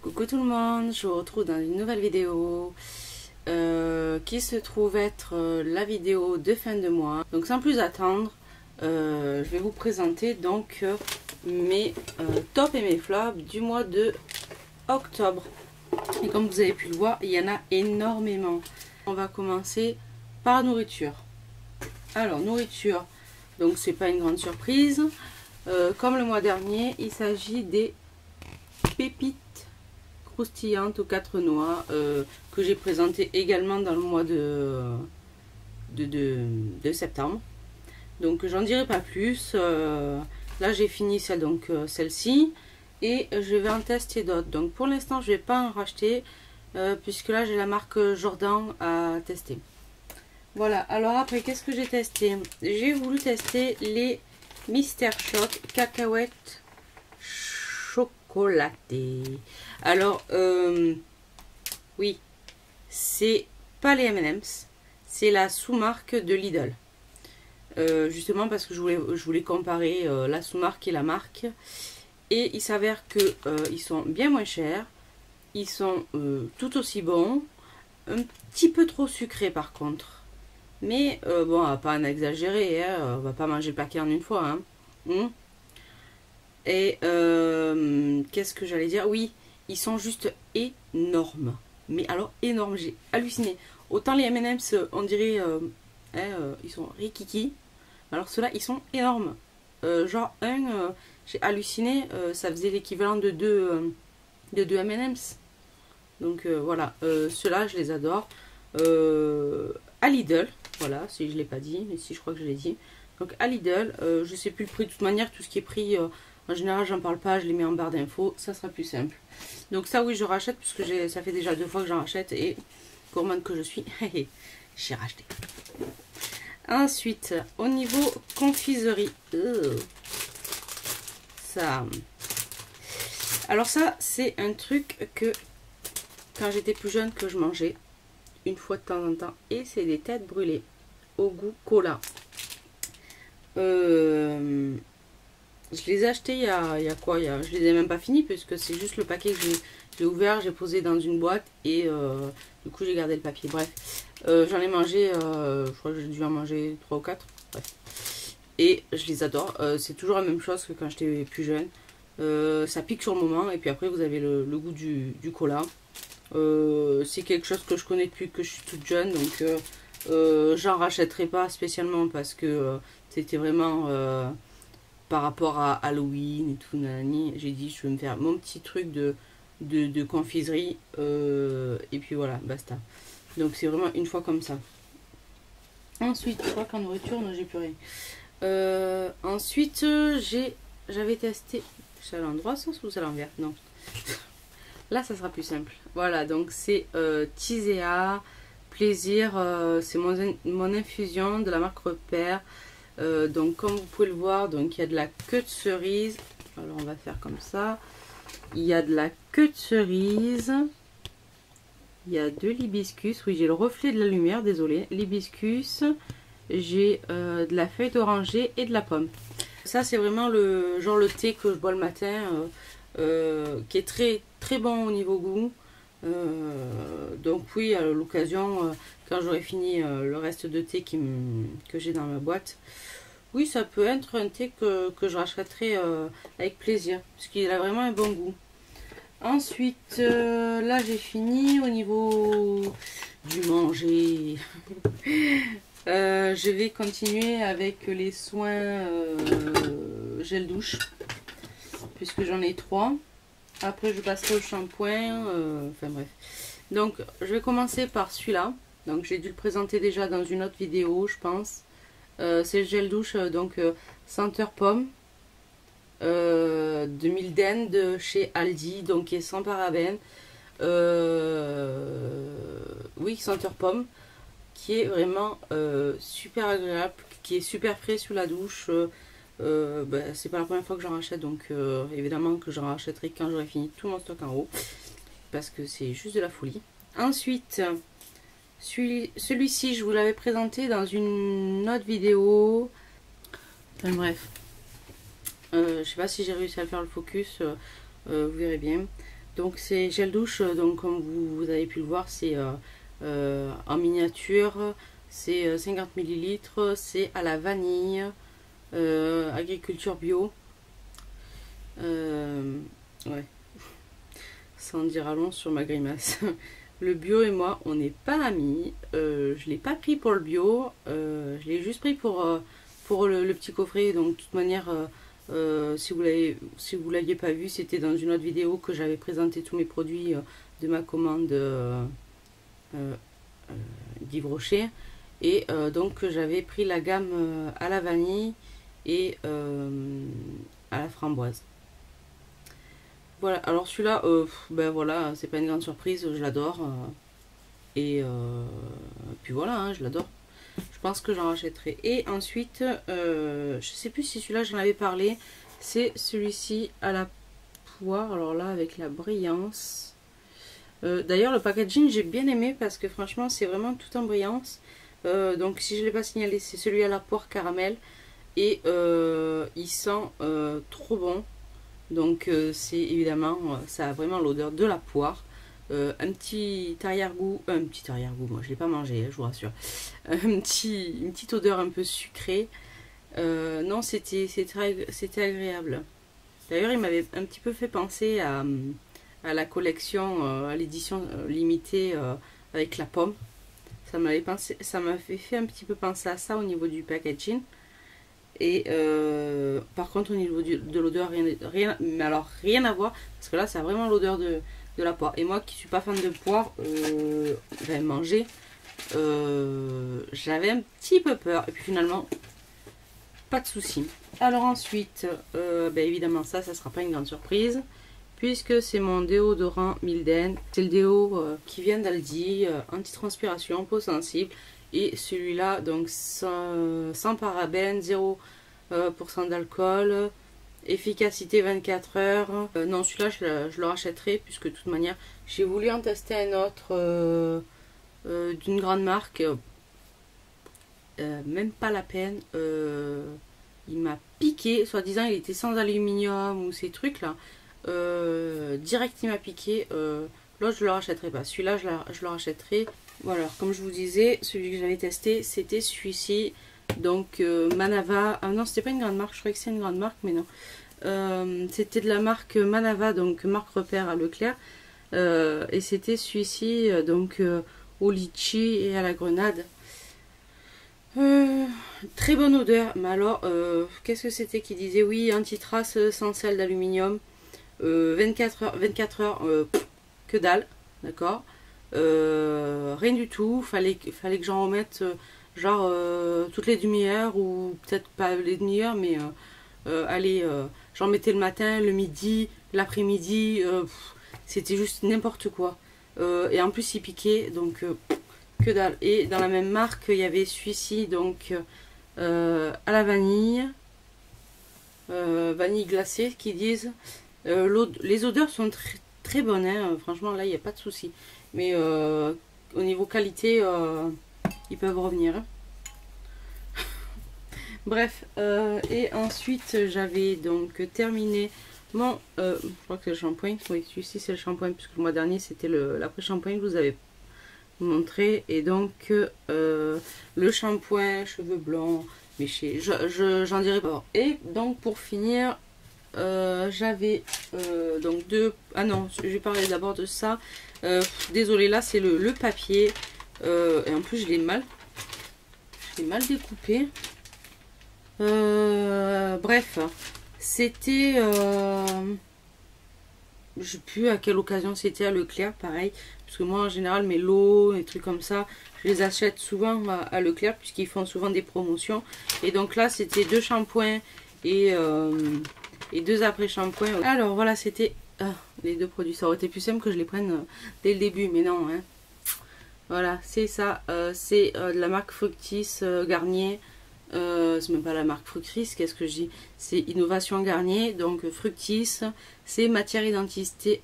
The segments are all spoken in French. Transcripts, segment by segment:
Coucou tout le monde, je vous retrouve dans une nouvelle vidéo qui se trouve être la vidéo de fin de mois. Donc sans plus attendre, je vais vous présenter donc mes tops et mes flops du mois de octobre. Et comme vous avez pu le voir, il y en a énormément. On va commencer par la nourriture. Alors nourriture, donc c'est pas une grande surprise. Comme le mois dernier, il s'agit des pépites croustillantes aux 4 noix que j'ai présenté également dans le mois de septembre. Donc j'en dirai pas plus. Là j'ai fini celle-ci et je vais en tester d'autres. Donc pour l'instant je vais pas en racheter puisque là j'ai la marque Jordan à tester. Voilà, alors après qu'est-ce que j'ai testé? J'ai voulu tester les Mister Shock cacahuètes chocolatées. Alors oui, c'est pas les M&M's, c'est la sous-marque de Lidl. Justement parce que je voulais comparer la sous-marque et la marque. Et il s'avère que ils sont bien moins chers, ils sont tout aussi bons, un petit peu trop sucrés par contre. Mais bon, on va pas en exagérer, hein, on va pas manger le paquet en une fois. Hein. Et qu'est-ce que j'allais dire? Oui, ils sont juste énormes. Mais alors énormes, j'ai halluciné. Autant les M&M's, on dirait, ils sont rikiki. Alors ceux-là, ils sont énormes. Genre j'ai halluciné, ça faisait l'équivalent de deux M&M's. Donc voilà, ceux-là, je les adore. À Lidl. Voilà, si je ne l'ai pas dit, mais si je crois que je l'ai dit. Donc à Lidl, je ne sais plus le prix de toute manière, tout ce qui est pris, en général j'en parle pas, je les mets en barre d'infos, ça sera plus simple. Donc ça oui je rachète, puisque ça fait déjà 2 fois que j'en rachète et gourmande que je suis, j'ai racheté. Ensuite, au niveau confiserie, ça... Alors ça c'est un truc que quand j'étais plus jeune que je mangeais une fois de temps en temps, et c'est des têtes brûlées au goût cola. Je les ai achetés il y a quoi, je les ai même pas finis puisque c'est juste le paquet que j'ai ouvert, j'ai posé dans une boîte et du coup j'ai gardé le papier. Bref, j'en ai mangé, je crois que j'ai dû en manger 3 ou 4. Bref. Et je les adore, c'est toujours la même chose que quand j'étais plus jeune. Ça pique sur le moment et puis après vous avez le goût du cola. C'est quelque chose que je connais depuis que je suis toute jeune, donc j'en rachèterai pas spécialement parce que c'était vraiment par rapport à Halloween et tout. J'ai dit je vais me faire mon petit truc de confiserie et puis voilà, basta. Donc c'est vraiment une fois comme ça. Ensuite, je crois qu'en nourriture, non, j'ai plus rien. Ensuite, j'avais testé. C'est à l'endroit ça ou c'est à l'envers? Non. Là, ça sera plus simple. Voilà, donc c'est Tisea Plaisir. C'est mon infusion de la marque Repère. Donc, comme vous pouvez le voir, donc il y a de la queue de cerise. Alors, on va faire comme ça. Il y a de la queue de cerise. Il y a de l'hibiscus. Oui, j'ai le reflet de la lumière, désolé. L'hibiscus. J'ai de la feuille d'oranger et de la pomme. Ça, c'est vraiment le thé que je bois le matin. Qui est très très bon au niveau goût. Donc oui, à l'occasion, quand j'aurai fini le reste de thé que j'ai dans ma boîte, oui, ça peut être un thé que je rachèterai avec plaisir, parce qu'il a vraiment un bon goût. Ensuite, là j'ai fini au niveau du manger. Je vais continuer avec les soins gel douche, puisque j'en ai 3. Après je passerai au shampoing, enfin bref. Donc je vais commencer par celui-là. Donc j'ai dû le présenter déjà dans une autre vidéo, je pense. C'est le gel douche donc senteur pomme de Milden de chez Aldi, donc qui est sans parabènes. Oui, senteur pomme, qui est vraiment super agréable, qui est super frais sous la douche. C'est pas la première fois que j'en rachète, donc évidemment que j'en rachèterai quand j'aurai fini tout mon stock en haut, parce que c'est juste de la folie. Ensuite, celui-ci je vous l'avais présenté dans une autre vidéo. Enfin bref, je sais pas si j'ai réussi à faire le focus, vous verrez bien. Donc c'est gel douche, donc comme vous avez pu le voir, c'est en miniature, c'est 50 millilitres, c'est à la vanille, agriculture bio. Ouais, sans dire à long sur ma grimace. Le bio et moi, on n'est pas amis. Je l'ai pas pris pour le bio, je l'ai juste pris pour le petit coffret. Donc de toute manière, si vous l'aviez pas vu, c'était dans une autre vidéo que j'avais présenté tous mes produits de ma commande d'Yves Rocher. Et donc j'avais pris la gamme à la vanille et à la framboise. Voilà, alors celui-là, ben voilà, c'est pas une grande surprise, je l'adore. Et puis voilà, hein, je l'adore. Je pense que j'en rachèterai. Et ensuite, je sais plus si celui-là j'en avais parlé, c'est celui-ci à la poire. Alors là, avec la brillance. D'ailleurs, le packaging, j'ai bien aimé parce que franchement, c'est vraiment tout en brillance. Donc si je ne l'ai pas signalé, c'est celui à la poire caramel. Et il sent trop bon. Donc c'est évidemment, ça a vraiment l'odeur de la poire. Un petit arrière-goût, moi je l'ai pas mangé, je vous rassure. Une petite odeur un peu sucrée. Non, c'était agréable. D'ailleurs, il m'avait un petit peu fait penser à la collection, à l'édition limitée avec la pomme. Ça m'avait fait un petit peu penser à ça au niveau du packaging. Et par contre au niveau de l'odeur, mais alors rien à voir, parce que là ça a vraiment l'odeur de la poire. Et moi qui suis pas fan de poire, j'avais mangé, j'avais un petit peu peur. Et puis finalement, pas de souci. Alors ensuite, évidemment ça sera pas une grande surprise, puisque c'est mon déodorant Milden. C'est le déo qui vient d'Aldi, anti-transpiration, peau sensible. Et celui-là, donc sans parabènes, 0% d'alcool, efficacité 24 heures. Non, celui-là, je le rachèterai, puisque de toute manière, j'ai voulu en tester un autre d'une grande marque. Même pas la peine. Il m'a piqué, soi-disant, il était sans aluminium ou ces trucs-là. Direct, il m'a piqué. Là, je le rachèterai pas. Celui-là, je le rachèterai. Voilà, alors, comme je vous disais, celui que j'avais testé, c'était celui-ci. Donc, Manava. Ah non, c'était pas une grande marque, je croyais que c'est une grande marque, mais non. C'était de la marque Manava, donc marque repère à Leclerc. Et c'était celui-ci, donc au litchi et à la grenade. Très bonne odeur, mais alors, qu'est-ce que c'était qui disait? Oui, anti-trace sans sel d'aluminium. 24 heures, que dalle, d'accord. Rien du tout, fallait que j'en remette genre toutes les demi-heures, ou peut-être pas les demi-heures, mais allez, j'en mettais le matin, le midi, l'après-midi, c'était juste n'importe quoi. Et en plus il piquait, donc que dalle. Et dans la même marque, il y avait celui-ci, donc à la vanille, vanille glacée, qui disent les odeurs sont très bonnes, hein. Franchement là il n'y a pas de souci. Mais au niveau qualité, ils peuvent revenir. Bref, et ensuite j'avais donc terminé mon... je crois que c'est le shampoing. Oui, celui-ci c'est le shampoing, puisque le mois dernier c'était l'après-shampoing que vous avez montré. Et donc le shampoing, cheveux blancs, méchés, j'en dirai pas. Et donc pour finir... j'avais donc deux... Ah non, je vais parler d'abord de ça. Désolée, là c'est le papier. Et en plus je l'ai mal découpé. Bref, c'était... je sais plus à quelle occasion c'était, à Leclerc, pareil. Parce que moi en général mes lots et trucs comme ça, je les achète souvent à Leclerc, puisqu'ils font souvent des promotions. Et donc là c'était deux shampoings et deux après-shampoings. Alors voilà, c'était les deux produits. Ça aurait été plus simple que je les prenne dès le début, mais non, hein. Voilà, c'est ça. C'est de la marque Fructis Garnier. C'est même pas la marque Fructis, qu'est-ce que je dis? C'est Innovation Garnier. Donc Fructis, c'est matière et densité.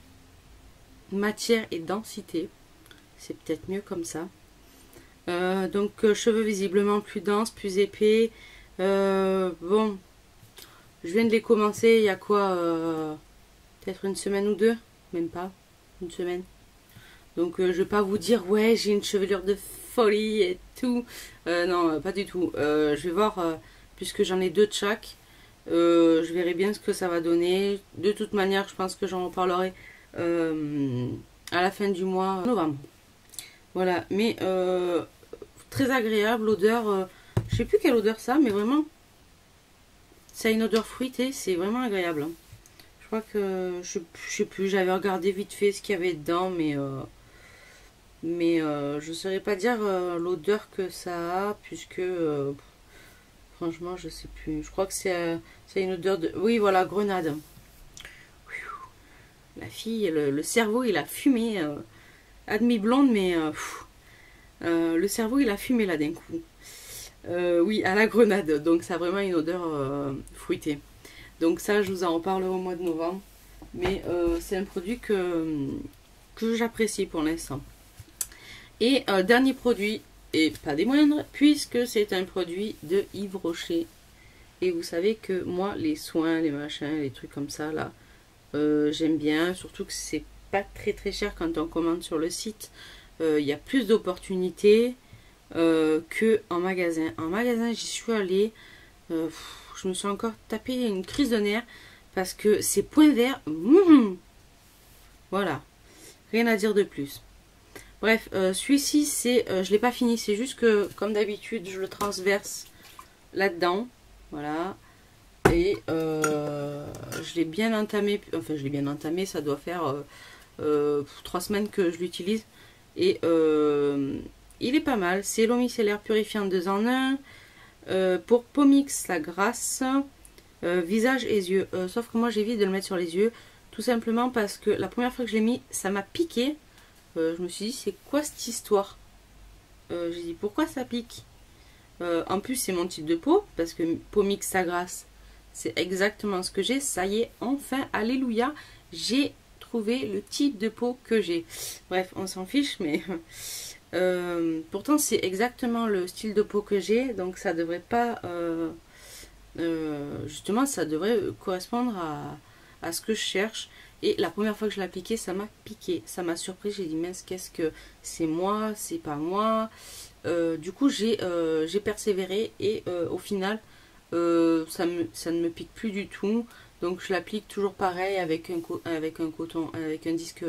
C'est peut-être mieux comme ça. Donc cheveux visiblement plus denses, plus épais. Bon, je viens de les commencer il y a quoi, peut-être une semaine ou deux. même pas, une semaine. Donc je vais pas vous dire ouais j'ai une chevelure de folie et tout. Non, pas du tout. Je vais voir, puisque j'en ai 2 de chaque. Je verrai bien ce que ça va donner. De toute manière, je pense que j'en reparlerai à la fin du mois novembre. Voilà, mais très agréable, l'odeur. Je sais plus quelle odeur ça, mais vraiment, ça a une odeur fruitée, c'est vraiment agréable. Je crois que, je sais plus, j'avais regardé vite fait ce qu'il y avait dedans, mais je ne saurais pas dire l'odeur que ça a, puisque franchement, je sais plus. Je crois que c'est une odeur de... Oui, voilà, grenade. La fille, le cerveau, il a fumé. À demi blonde, mais le cerveau, il a fumé là d'un coup. Oui, à la grenade. Donc, ça a vraiment une odeur fruitée. Donc ça, je vous en reparlerai au mois de novembre. Mais c'est un produit que j'apprécie pour l'instant. Et dernier produit, et pas des moindres, puisque c'est un produit de Yves Rocher. Et vous savez que moi, les soins, les machins, les trucs comme ça, là, j'aime bien. Surtout que c'est pas très très cher quand on commande sur le site. Il y a plus d'opportunités que en magasin. En magasin, j'y suis allée. Je me suis encore tapé une crise de nerfs parce que ces points verts, voilà, rien à dire de plus. Bref, celui-ci, je l'ai pas fini, c'est juste que comme d'habitude, je le transverse là-dedans, voilà, et je l'ai bien entamé, enfin je l'ai bien entamé, ça doit faire 3 semaines que je l'utilise, et il est pas mal. C'est l'eau micellaire purifiante 2 en 1, pour peau mixte, la grasse, visage et yeux, sauf que moi j'évite de le mettre sur les yeux, tout simplement parce que la première fois que je l'ai mis, ça m'a piqué. Je me suis dit, c'est quoi cette histoire? J'ai dit, pourquoi ça pique? En plus, c'est mon type de peau, parce que peau mixte à grasse, c'est exactement ce que j'ai. Ça y est, enfin, alléluia, j'ai trouvé le type de peau que j'ai. Bref, on s'en fiche, mais pourtant, c'est exactement le style de peau que j'ai, donc ça devrait pas... justement, ça devrait correspondre à ce que je cherche. Et la première fois que je l'ai appliqué, ça m'a piqué, ça m'a surpris. J'ai dit mince, qu'est-ce que c'est, moi, c'est pas moi. Du coup, j'ai persévéré et au final, ça ne me pique plus du tout. Donc, je l'applique toujours pareil avec un coton, avec un disque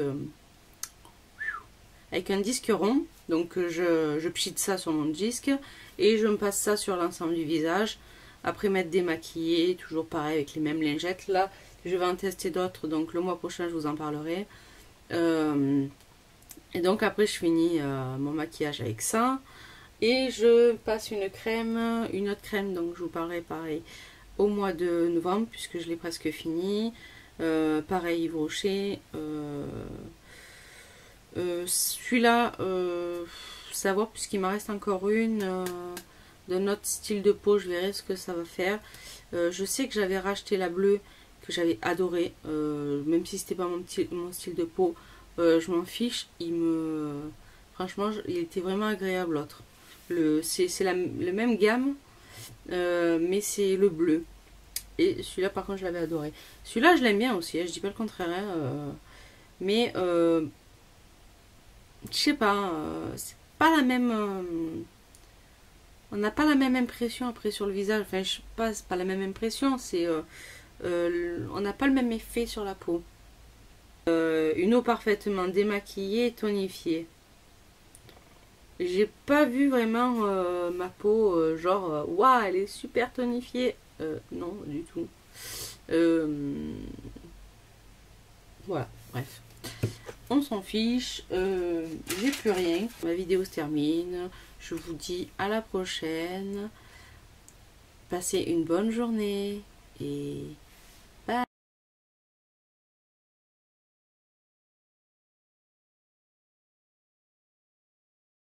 rond. Donc, je pchite ça sur mon disque et je me passe ça sur l'ensemble du visage. Après m'être démaquillée, toujours pareil avec les mêmes lingettes là. Je vais en tester d'autres, donc le mois prochain je vous en parlerai. Et donc après je finis mon maquillage avec ça. Et je passe une autre crème, donc je vous parlerai pareil au mois de novembre, puisque je l'ai presque fini. Pareil Yves Rocher. Celui-là, savoir puisqu'il m'en reste encore une d'un autre style de peau, je verrai ce que ça va faire. Je sais que j'avais racheté la bleue, que j'avais adoré, même si c'était pas mon style de peau, je m'en fiche. Franchement, il était vraiment agréable l'autre. C'est la même gamme, mais c'est le bleu. Et celui-là, par contre, je l'avais adoré. Celui-là, je l'aime bien aussi, hein, je dis pas le contraire. Hein, mais, je sais pas, c'est pas la même... on n'a pas la même impression après sur le visage. Enfin, je sais pas, c'est pas la même impression, c'est... on n'a pas le même effet sur la peau. Une eau parfaitement démaquillée et tonifiée. J'ai pas vu vraiment ma peau genre waouh, elle est super tonifiée. Non, du tout. Voilà, bref. On s'en fiche. J'ai plus rien. Ma vidéo se termine. Je vous dis à la prochaine. Passez une bonne journée et